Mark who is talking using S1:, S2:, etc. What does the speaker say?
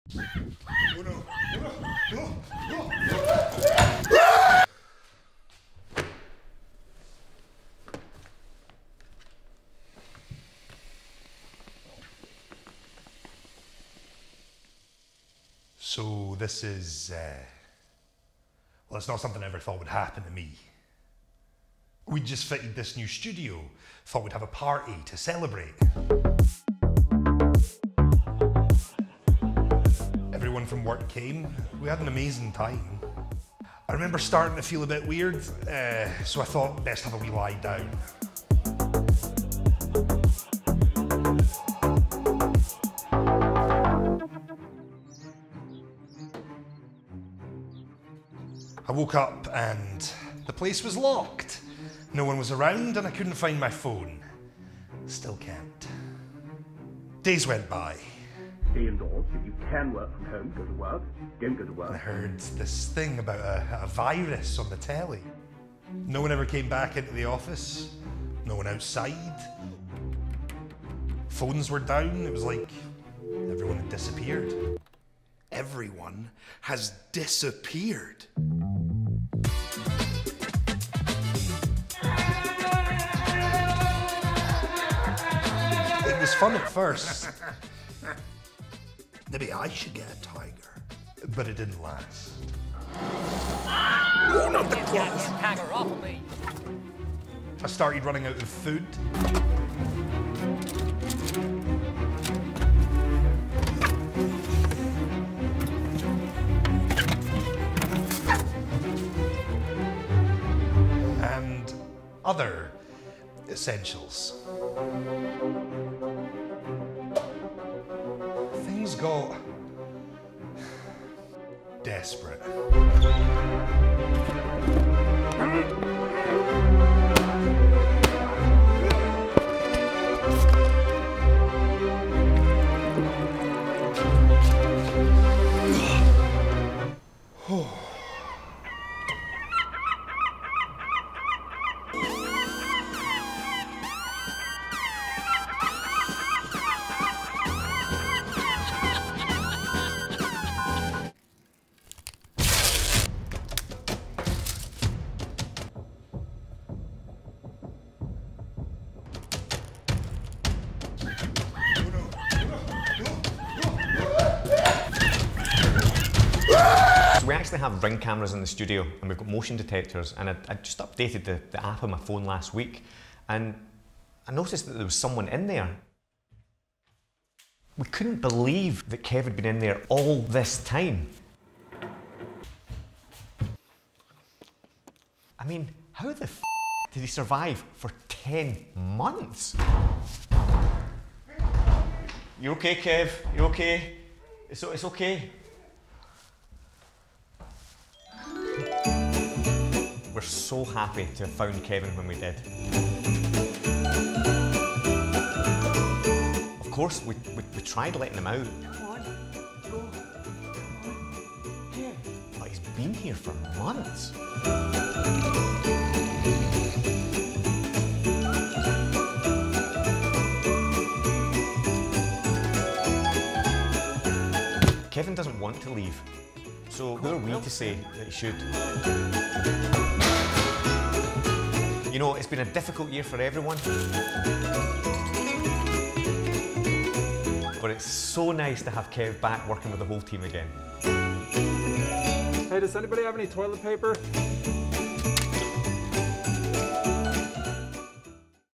S1: Oh no! So this is, well, it's not something I ever thought would happen to me. We just fitted this new studio, thought we'd have a party to celebrate. Everyone from work came, we had an amazing time. I remember starting to feel a bit weird, so I thought best have a wee lie down. I woke up and the place was locked. No one was around and I couldn't find my phone. Still can't. Days went by.
S2: Stay indoors. If you can work from home, go to work. Don't go to work.
S1: I heard this thing about a virus on the telly. No one ever came back into the office. No one outside. Phones were down. It was like everyone had disappeared. Everyone has disappeared. It was fun at first. Maybe I should get a tiger. But it didn't last. Oh, not the claws! I started running out of food. And other essentials. Things got desperate.
S3: We actually have ring cameras in the studio and we've got motion detectors, and I just updated the app on my phone last week and I noticed that there was someone in there. We couldn't believe that Kev had been in there all this time. I mean, how the f did he survive for 10 months? You okay, Kev? You okay? It's okay. We're so happy to have found Kevin when we did. Of course, we tried letting him out.
S4: Come on, Joe. Kev.
S3: But he's been here for months. Kevin doesn't want to leave, so who are we to say that he should? You know, it's been a difficult year for everyone. But it's so nice to have Kev back working with the whole team again.
S5: Hey, does anybody have any toilet paper?